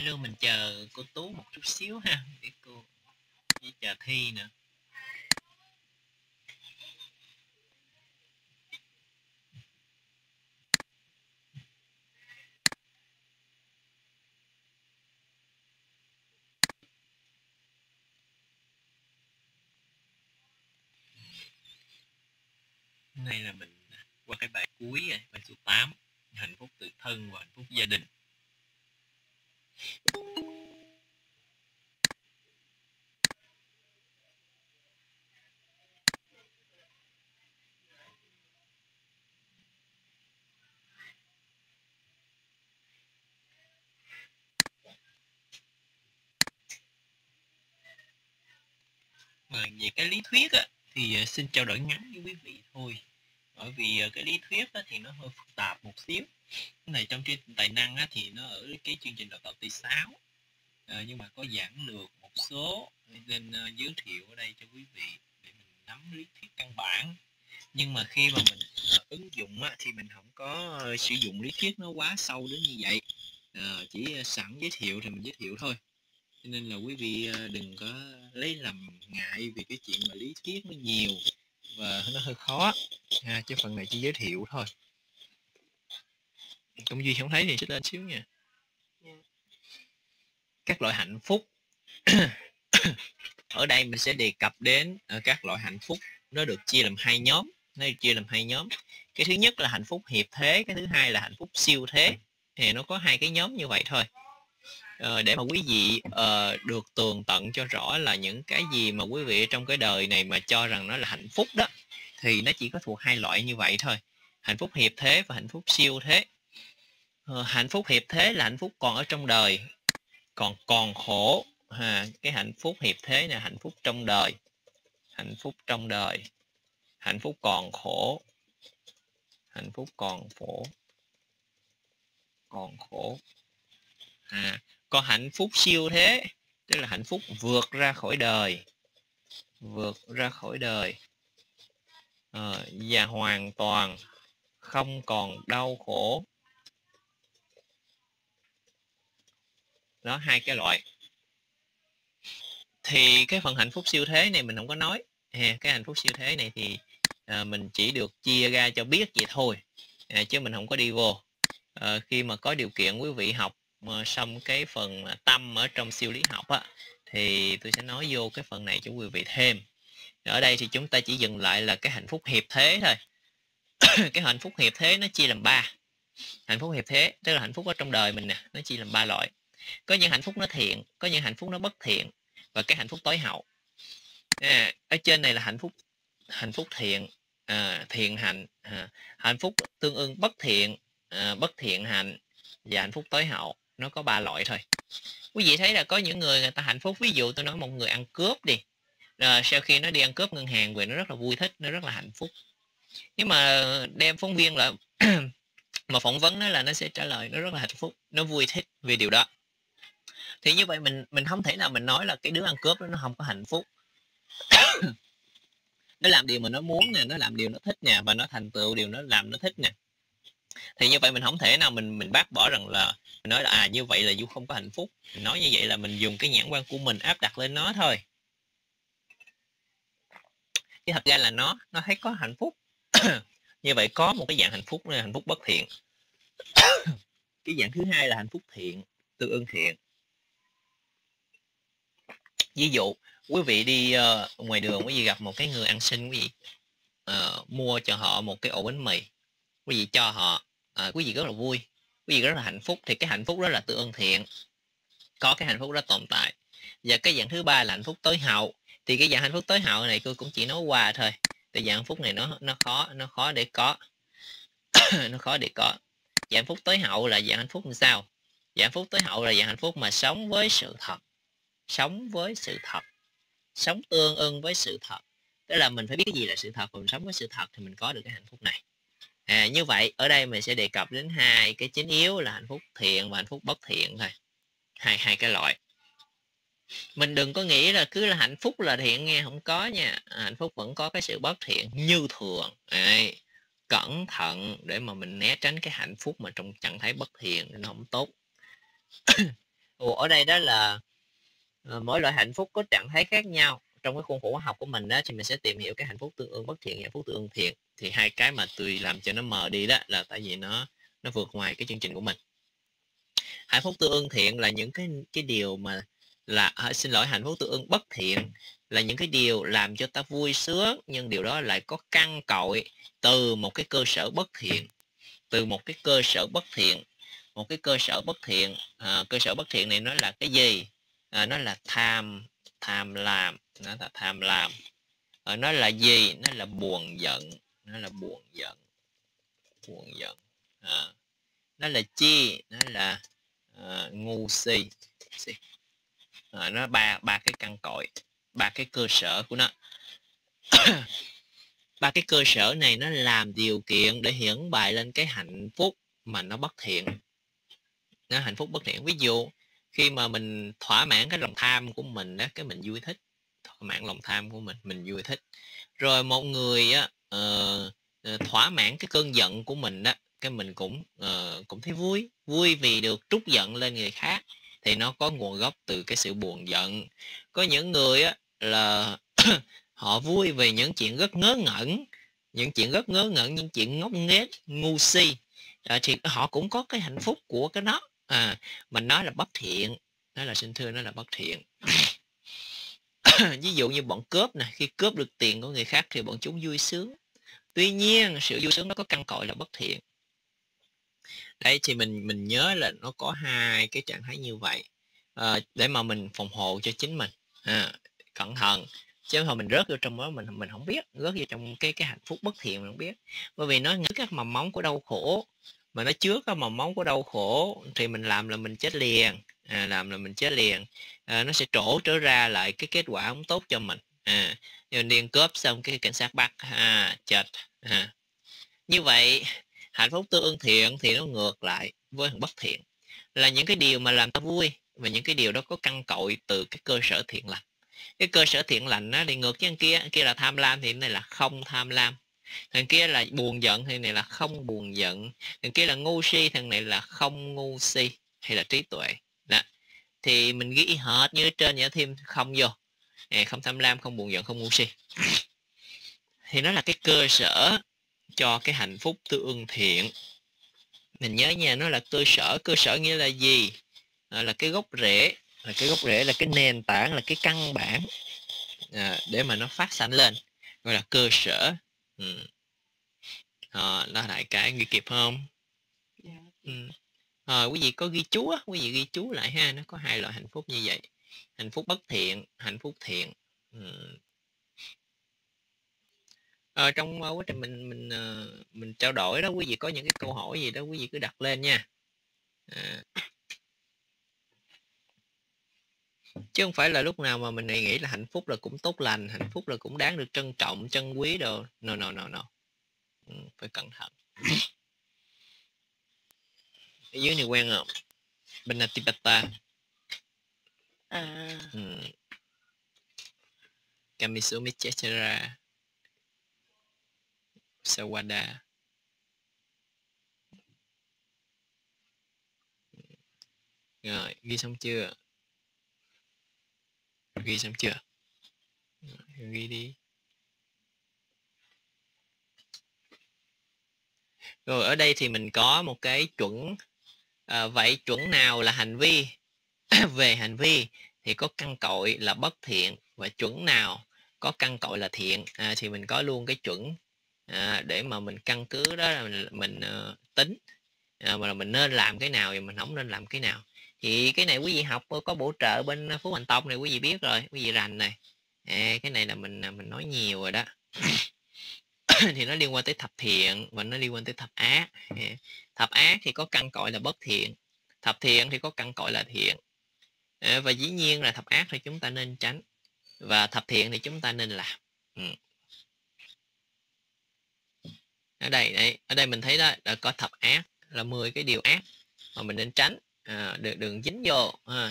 Hello, mình chờ cô Tú một chút xíu ha, để cô với chờ Thi nữa. Hôm nay là mình qua cái bài cuối rồi, bài số 8, hạnh phúc tự thân và hạnh phúc gia đình. Về cái lý thuyết á, thì xin trao đổi ngắn với quý vị thôi. Bởi vì cái lý thuyết á, thì nó hơi phức tạp một xíu. Cái này trong chương trình tài năng á, thì nó ở cái chương trình đào tạo T6. Nhưng mà có giảng lược một số nên giới thiệu ở đây cho quý vị để mình nắm lý thuyết căn bản. Nhưng mà khi mà mình ứng dụng á, thì mình không có sử dụng lý thuyết nó quá sâu đến như vậy. Chỉ sẵn giới thiệu thì mình giới thiệu thôi. Cho nên là quý vị đừng có lấy làm ngại vì cái chuyện mà lý thuyết nó nhiều và nó hơi khó. Chứ phần này chỉ giới thiệu thôi. Công Duy không thấy thì xích lên xíu nha. Các loại hạnh phúc. Ở đây mình sẽ đề cập đến các loại hạnh phúc. Nó được chia làm hai nhóm. Cái thứ nhất là hạnh phúc hiệp thế, cái thứ hai là hạnh phúc siêu thế. Thì nó có hai cái nhóm như vậy thôi. Để mà quý vị được tường tận cho rõ là những cái gì mà quý vị trong cái đời này mà cho rằng nó là hạnh phúc đó, thì nó chỉ có thuộc hai loại như vậy thôi. Hạnh phúc hiệp thế và hạnh phúc siêu thế. Hạnh phúc hiệp thế là hạnh phúc còn ở trong đời, còn khổ. Cái hạnh phúc hiệp thế là hạnh phúc trong đời. Hạnh phúc còn khổ. Còn hạnh phúc siêu thế tức là hạnh phúc vượt ra khỏi đời, và hoàn toàn không còn đau khổ. Đó, hai cái loại. Thì cái phần hạnh phúc siêu thế này mình không có nói. Cái hạnh phúc siêu thế này thì mình chỉ được chia ra cho biết vậy thôi, chứ mình không có đi vô. Khi mà có điều kiện quý vị học xong cái phần tâm ở trong siêu lý học á, thì tôi sẽ nói vô cái phần này cho quý vị thêm. Ở đây thì chúng ta chỉ dừng lại là cái hạnh phúc hiệp thế thôi. Cái hạnh phúc hiệp thế nó chia làm 3. Hạnh phúc hiệp thế tức là hạnh phúc ở trong đời mình nè, nó chia làm 3 loại. Có những hạnh phúc nó thiện, có những hạnh phúc nó bất thiện, và cái hạnh phúc tối hậu. Ở trên này là hạnh phúc thiện, thiện hạnh. Hạnh phúc tương ưng bất thiện, bất thiện hạnh, và hạnh phúc tối hậu. Nó có 3 loại thôi. Quý vị thấy là có những người ta hạnh phúc, ví dụ tôi nói một người ăn cướp đi, sau khi nó đi ăn cướp ngân hàng về nó rất là vui thích, nó rất là hạnh phúc. Nhưng mà đem phóng viên là mà phỏng vấn nó là nó sẽ trả lời nó rất là hạnh phúc, nó vui thích vì điều đó. Thì như vậy mình không thể nào mình nói là cái đứa ăn cướp đó nó không có hạnh phúc. Nó làm điều mà nó muốn nè, nó làm điều nó thích nè, và nó thành tựu điều nó làm nó thích nè. Thì như vậy mình không thể nào mình bác bỏ rằng là mình nói là như vậy là Du không có hạnh phúc. Mình nói như vậy là mình dùng cái nhãn quan của mình áp đặt lên nó thôi. Chứ thật ra là nó thấy có hạnh phúc. Như vậy có một cái dạng hạnh phúc là hạnh phúc bất thiện. Cái dạng thứ hai là hạnh phúc thiện, tương ưng thiện. Ví dụ quý vị đi ngoài đường, quý vị gặp một cái người ăn xin, quý vị mua cho họ một cái ổ bánh mì, quý vị cho họ, quý vị rất là vui, quý vị rất là hạnh phúc. Thì cái hạnh phúc đó là tương ưng thiện, có cái hạnh phúc đó tồn tại. Và cái dạng thứ ba là hạnh phúc tối hậu. Thì cái dạng hạnh phúc tối hậu này tôi cũng chỉ nói qua thôi. Tại dạng hạnh phúc này nó khó để có. Nó khó để có. Dạng hạnh phúc tối hậu là dạng hạnh phúc làm sao? Dạng hạnh phúc tối hậu là dạng hạnh phúc mà sống với sự thật, sống tương ưng với sự thật. Tức là mình phải biết cái gì là sự thật, và mình sống với sự thật thì mình có được cái hạnh phúc này. Như vậy ở đây mình sẽ đề cập đến hai cái chính yếu là hạnh phúc thiện và hạnh phúc bất thiện thôi. Hai cái loại. Mình đừng có nghĩ là cứ là hạnh phúc là thiện, nghe không có nha. Hạnh phúc vẫn có cái sự bất thiện như thường. Cẩn thận để mà mình né tránh cái hạnh phúc mà trong trạng thái bất thiện, nó không tốt. Ở đây đó là mỗi loại hạnh phúc có trạng thái khác nhau. Trong cái khuôn khổ học của mình đó thì mình sẽ tìm hiểu cái hạnh phúc tương ưng bất thiện và hạnh phúc tương ưng thiện. Thì hai cái mà tôi làm cho nó mờ đi đó là tại vì nó vượt ngoài cái chương trình của mình. Hạnh phúc tương ưng thiện là những cái điều mà xin lỗi, hạnh phúc tương ưng bất thiện là những cái điều làm cho ta vui sướng, nhưng điều đó lại có căn cội từ một cái cơ sở bất thiện. Từ một cái cơ sở bất thiện. Một cái cơ sở bất thiện. Cơ sở bất thiện này nó là cái gì? Nó là tham lam. Nó là tham lam. Nó là gì? Nó là buồn giận. Nó là buồn giận. Buồn giận. Nó là chi? Nó là ngu si. Nó ba cái căn cội, ba cái cơ sở của nó. Ba cái cơ sở này nó làm điều kiện để hiển bày lên cái hạnh phúc mà nó bất thiện. Nó hạnh phúc bất thiện. Ví dụ khi mà mình thỏa mãn cái lòng tham của mình đó, cái mình vui thích. Thỏa mãn lòng tham của mình vui thích. Rồi một người á, thỏa mãn cái cơn giận của mình đó, cái mình cũng thấy vui vì được trút giận lên người khác. Thì nó có nguồn gốc từ cái sự buồn giận. Có những người á là họ vui về những chuyện rất ngớ ngẩn, những chuyện ngốc nghếch, ngu si, thì họ cũng có cái hạnh phúc của cái đó. Mình nói là bất thiện, nó là xin thưa, nó là bất thiện. Ví dụ như bọn cướp này, khi cướp được tiền của người khác thì bọn chúng vui sướng. Tuy nhiên sự vui sướng nó có căn cội là bất thiện. Đây thì mình nhớ là nó có hai cái trạng thái như vậy, để mà mình phòng hộ cho chính mình. Cẩn thận, chứ hồi mình rớt vô trong đó mình không biết, rớt vô trong cái hạnh phúc bất thiện mình không biết. Bởi vì nó những các mầm móng của đau khổ, mà nó chứa các mầm móng của đau khổ thì mình làm là mình chết liền. Nó sẽ trở ra lại cái kết quả không tốt cho mình. Nhưng điên cướp xong cái cảnh sát bắt, chết. Như vậy hạnh phúc tương ưng thiện thì nó ngược lại với bất thiện, là những cái điều mà làm ta vui, và những cái điều đó có căn cội từ cái cơ sở thiện lành. Cái cơ sở thiện lành nó đi ngược với kia là tham lam thì này là không tham lam, thằng kia là buồn giận thì này là không buồn giận, thằng kia là ngu si, thằng này là không ngu si, hay là trí tuệ đó. Thì mình ghi hết như trên, nhớ thêm không vô, không tham lam, không buồn giận, không ngu si, thì nó là cái cơ sở cho cái hạnh phúc tương ưng thiện. Mình nhớ nha, nó là cơ sở. Cơ sở nghĩa là gì? Là cái gốc rễ, là cái nền tảng, là cái căn bản để mà nó phát sanh lên, gọi là cơ sở. Đó đại cái ghi kịp không? Quý vị có ghi chú á, quý vị ghi chú lại ha. Nó có hai loại hạnh phúc như vậy: hạnh phúc bất thiện, hạnh phúc thiện. Trong quá trình mình trao đổi đó, quý vị có những cái câu hỏi gì đó quý vị cứ đặt lên nha. Chứ không phải là lúc nào mà mình nghĩ là hạnh phúc là cũng tốt lành, hạnh phúc là cũng đáng được trân trọng, trân quý đồ. No. Phải cẩn thận. Ở dưới này quen không? Benatipata. Kamisumichetara. Sawada. Rồi, ghi xong chưa? Ghi đi. Rồi ở đây thì mình có một cái chuẩn. Vậy chuẩn nào là hành vi? Về hành vi thì có căn cội là bất thiện, và chuẩn nào có căn cội là thiện. Thì mình có luôn cái chuẩn để mà mình căn cứ đó là mình tính mà mình nên làm cái nào và mình không nên làm cái nào. Thì cái này quý vị học có bổ trợ bên Phú Hành Tông này, quý vị biết rồi, quý vị rành này. Cái này là mình nói nhiều rồi đó. Thì nó liên quan tới thập thiện và nó liên quan tới thập ác. Thập ác thì có căn cội là bất thiện, thập thiện thì có căn cội là thiện. Và dĩ nhiên là thập ác thì chúng ta nên tránh, và thập thiện thì chúng ta nên làm. Ở đây mình thấy đó là có thập ác, là 10 cái điều ác mà mình nên tránh. Đừng dính vô.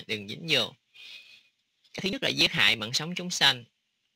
Cái thứ nhất là giết hại mạng sống chúng sanh.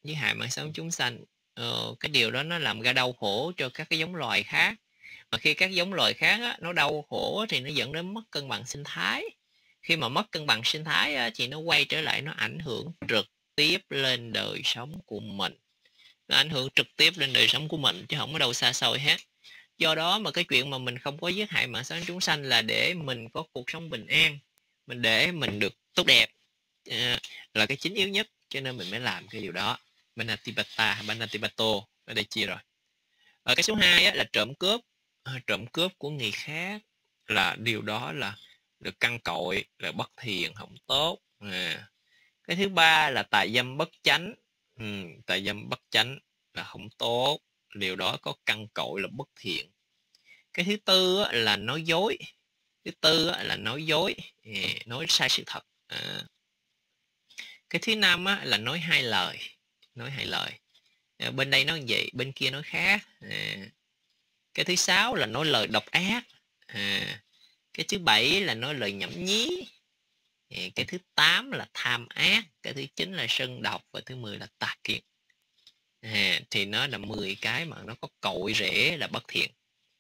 Cái điều đó nó làm ra đau khổ cho các cái giống loài khác, mà khi các giống loài khác á, nó đau khổ thì nó dẫn đến mất cân bằng sinh thái. Khi mà mất cân bằng sinh thái á, thì nó quay trở lại, nó ảnh hưởng trực tiếp lên đời sống của mình. Nó ảnh hưởng trực tiếp lên đời sống của mình chứ không có đâu xa xôi hết. Do đó mà cái chuyện mà mình không có giết hại mạng sống chúng sanh là để mình có cuộc sống bình an, mình để mình được tốt đẹp, là cái chính yếu nhất, cho nên mình mới làm cái điều đó. Banatipata, Banatipato ở đây chia rồi. Cái số 2 á, là trộm cướp. Trộm cướp của người khác là điều đó là được căn cội, là bất thiện, không tốt. Cái thứ 3 là tà dâm bất chánh. Tà dâm bất chánh là không tốt, điều đó có căn cội là bất thiện. Cái thứ tư á, là nói dối. Là nói dối, nói sai sự thật. Cái thứ 5 á, là nói hai lời. Bên đây nói vậy, bên kia nói khác. Cái thứ 6 là nói lời độc ác. Cái thứ 7 là nói lời nhảm nhí. Cái thứ 8 là tham ác. Cái thứ 9 là sân độc. Và thứ 10 là tà kiến. Thì nó là 10 cái mà nó có cội rễ là bất thiện.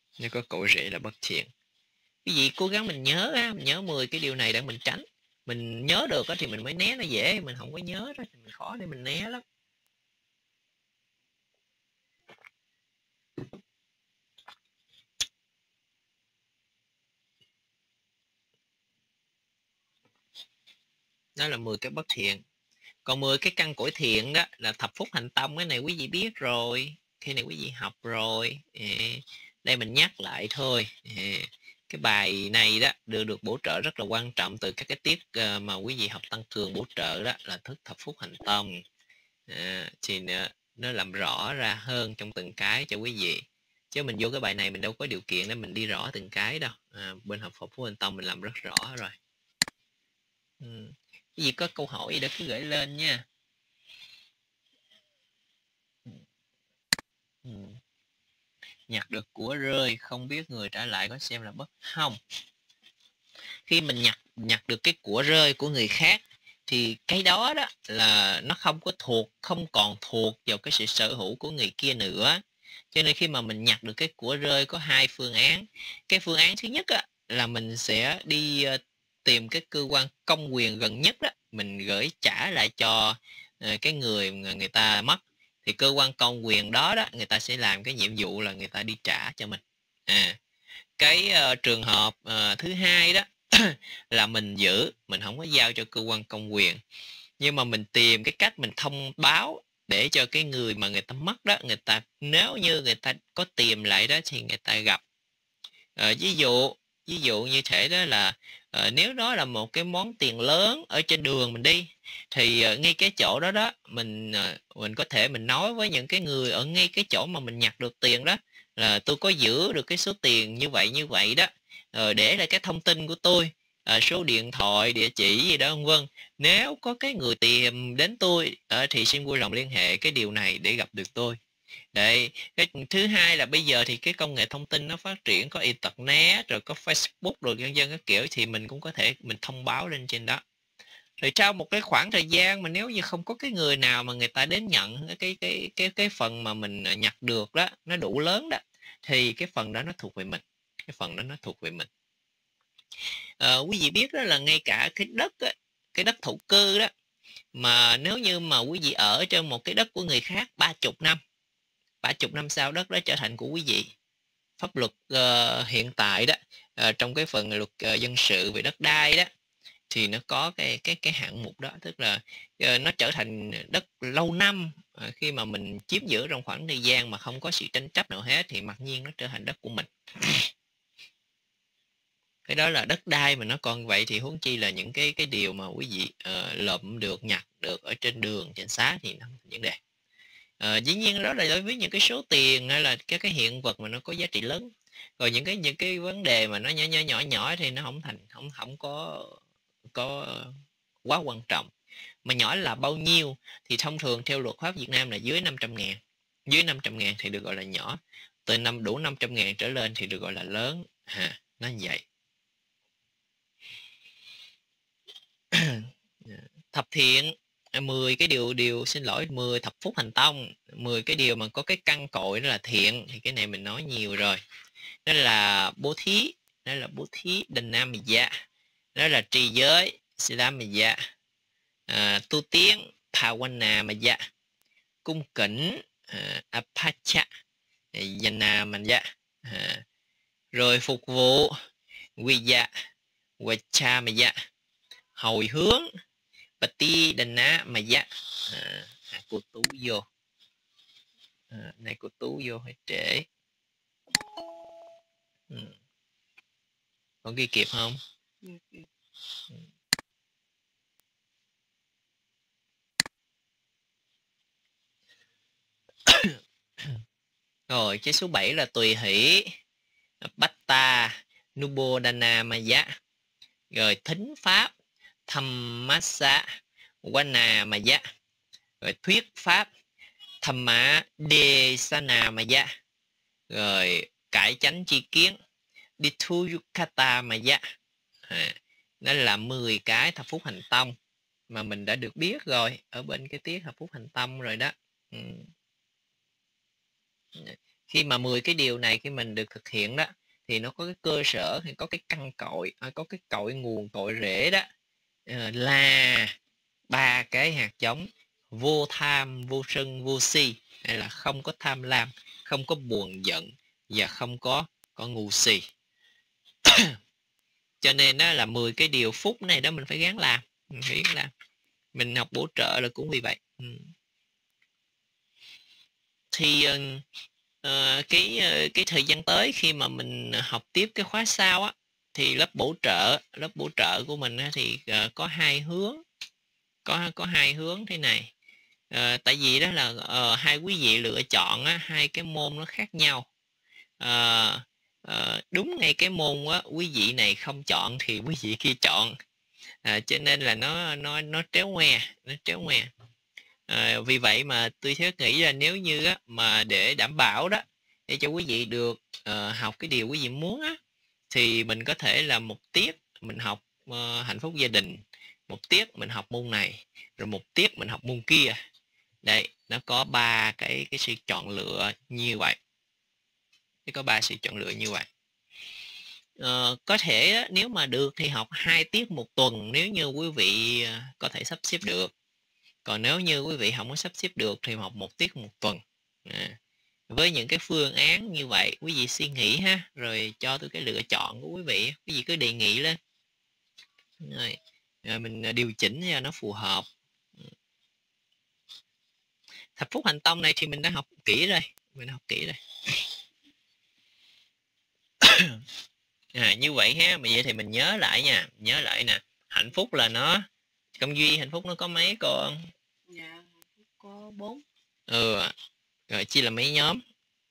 Cái gì cố gắng mình nhớ á, mình nhớ 10 cái điều này để mình tránh. Mình nhớ được á thì mình mới né nó dễ, mình không có nhớ đó thì mình khó để mình né lắm. Đó là 10 cái bất thiện. Còn 10 cái căn cội thiện đó là thập phúc hành tông. Cái này quý vị biết rồi, cái này quý vị học rồi. Đây mình nhắc lại thôi. Cái bài này đó được bổ trợ rất là quan trọng từ các cái tiết mà quý vị học tăng cường bổ trợ, đó là thức thập phúc hành tông. Thì nó làm rõ ra hơn trong từng cái cho quý vị, chứ mình vô cái bài này mình đâu có điều kiện để mình đi rõ từng cái đâu. Bên học Phật Phúc Hành Tông mình làm rất rõ rồi. Cái gì có câu hỏi gì đó cứ gửi lên nha. Nhặt được của rơi không biết người trả lại có xem là bất không? Khi mình nhặt được cái của rơi của người khác thì cái đó đó là nó không còn thuộc vào cái sự sở hữu của người kia nữa. Cho nên khi mà mình nhặt được cái của rơi có hai phương án. Cái phương án thứ nhất á, là mình sẽ đi tìm cái cơ quan công quyền gần nhất đó, mình gửi trả lại cho cái người ta mất. Thì cơ quan công quyền đó người ta sẽ làm cái nhiệm vụ là người ta đi trả cho mình. Cái trường hợp thứ hai đó là mình giữ, mình không có giao cho cơ quan công quyền, nhưng mà mình tìm cái cách mình thông báo để cho cái người mà người ta mất đó, người ta nếu như người ta có tìm lại đó thì người ta gặp. Ví dụ như thế đó là nếu đó là một cái món tiền lớn ở trên đường mình đi, thì ngay cái chỗ đó đó mình có thể mình nói với những cái người ở ngay cái chỗ mà mình nhặt được tiền đó là tôi có giữ được cái số tiền như vậy đó, để lại cái thông tin của tôi, số điện thoại, địa chỉ gì đó vân. Nếu có cái người tìm đến tôi thì xin vui lòng liên hệ cái điều này để gặp được tôi. Đấy, cái thứ hai là bây giờ thì cái công nghệ thông tin nó phát triển, có internet rồi có Facebook rồi vân vân các kiểu, thì mình cũng có thể mình thông báo lên trên đó. Rồi sau một cái khoảng thời gian mà nếu như không có cái người nào mà người ta đến nhận cái phần mà mình nhặt được đó nó đủ lớn đó, thì cái phần đó nó thuộc về mình. Quý vị biết đó là ngay cả cái đất á, cái đất thổ cư đó, mà nếu như mà quý vị ở trên một cái đất của người khác 30 năm sau đất đó trở thành của quý vị. Pháp luật hiện tại đó, trong cái phần luật dân sự về đất đai đó, thì nó có cái hạng mục đó, tức là nó trở thành đất lâu năm. Khi mà mình chiếm giữ trong khoảng thời gian mà không có sự tranh chấp nào hết thì mặc nhiên nó trở thành đất của mình. Cái đó là đất đai mà nó còn vậy thì huống chi là những cái điều mà quý vị lượm được, nhặt được ở trên đường trên xá thì nó không thành vấn đề. Dĩ nhiên đó là đối với những cái số tiền hay là cái hiện vật mà nó có giá trị lớn. Rồi những cái vấn đề mà nó nhỏ thì nó không có quá quan trọng. Mà nhỏ là bao nhiêu thì thông thường theo luật pháp Việt Nam là dưới 500.000. Dưới 500.000 thì được gọi là nhỏ, từ đủ 500.000 trở lên thì được gọi là lớn. Nó như vậy. Thập thiện, 10 cái điều xin lỗi 10 thập phúc hành tông, 10 cái điều mà có cái căn cội đó là thiện, thì cái này mình nói nhiều rồi. Đó là bố thí, đền nam dạ, đó là trì giới Silamaya, tu tiến Pawanamaya, cung kính Apacha Yanamaya, rồi phục vụ Viya Vachamaya, hồi hướng Patidanamaya. Cô Tú vô, này cô Tú vô hơi trễ. Còn ghi kịp không? Rồi cái số 7 là tùy hỷ Batta Nubodhanamaya, rồi thính pháp Dhammasa Wanamaya, rồi thuyết pháp Dhamma Desanamaya, rồi cải chánh chi kiến Ditthuyukhatamaya. Nó là 10 cái thập phúc hành tông mà mình đã được biết rồi ở bên cái tiết thập phúc hành tông rồi đó. Khi mà 10 cái điều này khi mình được thực hiện đó thì nó có cái cơ sở, hay có cái căn cội, có cái cội nguồn, cội rễ đó, là 3 cái hạt giống: vô tham, vô sân, vô si, hay là không có tham lam, không có buồn giận và không có ngu si. Cho nên đó là 10 cái điều phúc này đó mình phải gắng làm, mình học bổ trợ là cũng vì vậy. Thì cái thời gian tới khi mà mình học tiếp cái khóa sau á, thì lớp bổ trợ của mình á, thì có 2 hướng, có 2 hướng thế này. Tại vì đó là hai quý vị lựa chọn á, 2 cái môn nó khác nhau. Đúng ngay cái môn á, quý vị này không chọn thì quý vị kia chọn, cho nên là nó tréo ngoe. Vì vậy mà tôi nghĩ là nếu như á, mà để đảm bảo đó, để cho quý vị được học cái điều quý vị muốn á, thì mình có thể là một tiết mình học hạnh phúc gia đình, một tiết mình học môn này, rồi một tiết mình học môn kia. Đây, nó có 3 cái sự chọn lựa như vậy. Có 3 sự chọn lựa như vậy. Có thể á, nếu mà được thì học 2 tiết một tuần, nếu như quý vị có thể sắp xếp được. Còn nếu như quý vị không có sắp xếp được thì học 1 tiết một tuần. Với những cái phương án như vậy, quý vị suy nghĩ ha, rồi cho tôi cái lựa chọn của quý vị. Quý vị cứ đề nghị lên, rồi mình điều chỉnh cho nó phù hợp. Thập phúc hành tông này thì mình đã học kỹ rồi, như vậy ha. Vậy thì mình nhớ lại nha, nè. Hạnh phúc là nó, Công Duy, hạnh phúc nó có mấy con? Dạ, có 4. Rồi chia là mấy nhóm?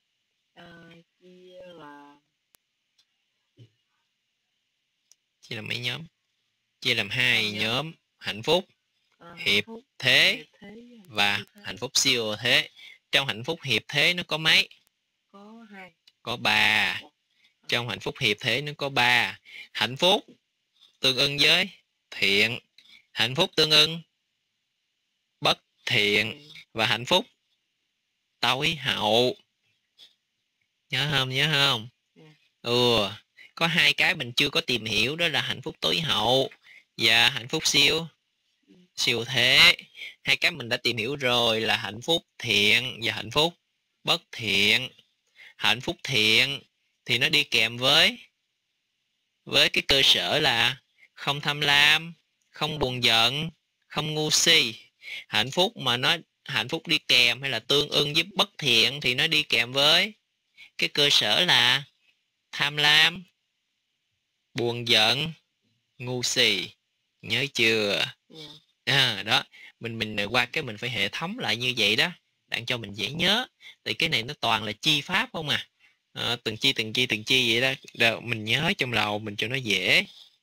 Chia là mấy nhóm? Chia làm 2 nhóm: hạnh phúc hiệp thế và hạnh phúc siêu thế. Trong hạnh phúc hiệp thế nó có mấy? Có 2. Có 3. Trong hạnh phúc hiệp thế nó có 3. Hạnh phúc tương ưng với thiện, hạnh phúc tương ưng bất thiện, và hạnh phúc tối hậu. Nhớ không? Có 2 cái mình chưa có tìm hiểu, đó là hạnh phúc tối hậu và hạnh phúc siêu thế. 2 cái mình đã tìm hiểu rồi là hạnh phúc thiện và hạnh phúc bất thiện. Hạnh phúc thiện thì nó đi kèm với cái cơ sở là không tham lam, không buồn giận, không ngu si. Hạnh phúc đi kèm hay là tương ưng với bất thiện thì nó đi kèm với cái cơ sở là tham lam, buồn giận, ngu si. Nhớ chưa? Đó, mình qua cái mình phải hệ thống lại như vậy đó, để cho mình dễ nhớ. Thì cái này nó toàn là chi pháp không à, từng chi vậy đó, mình nhớ trong đầu mình cho nó dễ.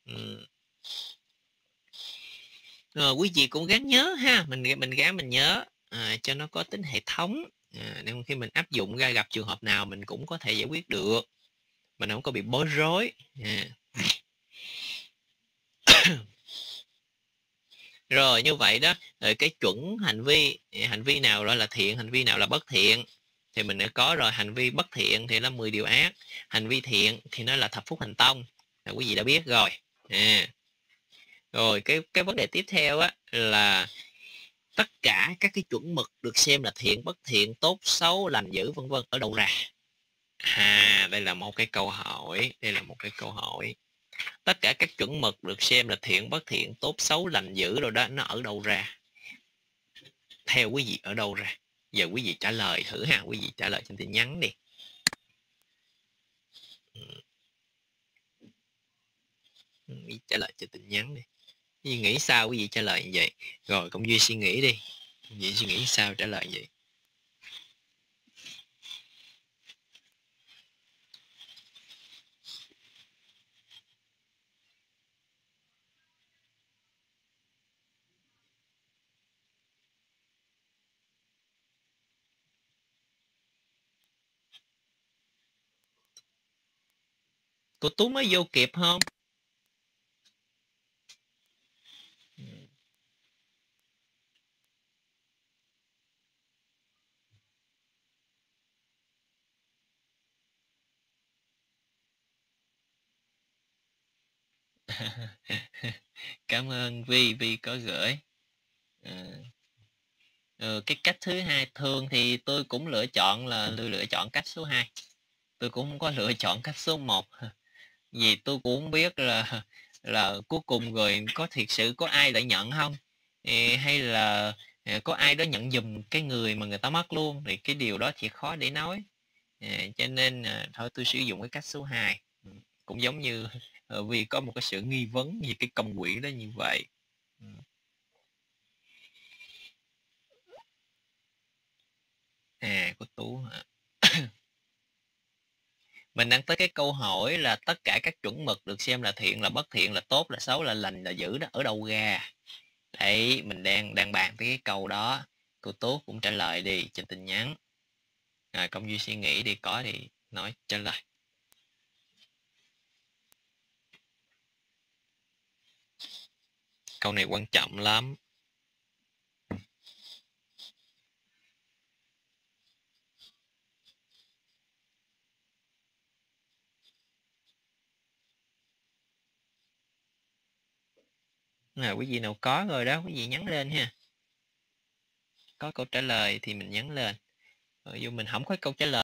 Quý vị cũng gắng nhớ ha, mình gắng mình nhớ cho nó có tính hệ thống, để khi mình áp dụng ra gặp trường hợp nào mình cũng có thể giải quyết được, mình không có bị bối rối. Rồi như vậy đó, rồi cái chuẩn hành vi nào đó là thiện, hành vi nào là bất thiện thì mình đã có rồi. Hành vi bất thiện thì là 10 điều ác, hành vi thiện thì nó là thập phúc hành tông, quý vị đã biết rồi. Rồi cái vấn đề tiếp theo á là tất cả các cái chuẩn mực được xem là thiện, bất thiện, tốt, xấu, lành, dữ, vân vân ở đâu ra? Đây là một cái câu hỏi. Tất cả các chuẩn mực được xem là thiện, bất thiện, tốt, xấu, lành, dữ rồi đó, nó ở đâu ra? Theo quý vị ở đâu ra? Giờ quý vị trả lời thử ha, quý vị trả lời trên tin nhắn đi. Quý vị trả lời trên tin nhắn đi. Quý vị nghĩ sao quý vị trả lời như vậy? Rồi Công Duy suy nghĩ đi. Công Duy suy nghĩ sao trả lời vậy? Cô Tú mới vô kịp không? Cảm ơn Vi có gửi. Cái cách thứ hai thường thì tôi cũng lựa chọn cách số 2. Tôi cũng không có lựa chọn cách số 1. Vì tôi cũng không biết là cuối cùng rồi có thiệt sự có ai lại nhận không, hay là có ai đó nhận giùm cái người mà người ta mất luôn, thì cái điều đó thì khó để nói. Cho nên thôi tôi sử dụng cái cách số 2. Cũng giống như vì có một cái sự nghi vấn về cái công quỹ đó như vậy. Cô Tú hả? Mình đang tới cái câu hỏi là tất cả các chuẩn mực được xem là thiện, là bất thiện, là tốt, là xấu, là lành, là dữ đó ở đâu ra? Đấy, mình đang bàn tới cái câu đó. Cô Tú cũng trả lời đi trên tin nhắn. Công Duy suy nghĩ đi, có thì nói trả lời. Câu này quan trọng lắm. Quý vị nào có rồi đó, quý vị nhắn lên ha. Có câu trả lời thì mình nhắn lên. Dù mình không có câu trả lời